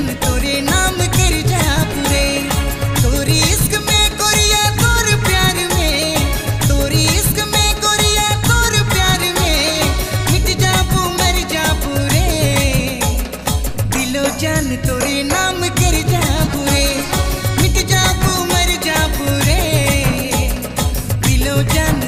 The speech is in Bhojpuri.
जान तोरे नाम कर जा पूरे। तोरी इश्क में गोरिया तोर प्यार में, तोरी इश्क में गोरिया तोर प्यार में मिट जाबू मर जाबू रे। दिलो जान तोरे नाम कर जा पूरे, मिट जाबू मर जाबू रे। दिलो जान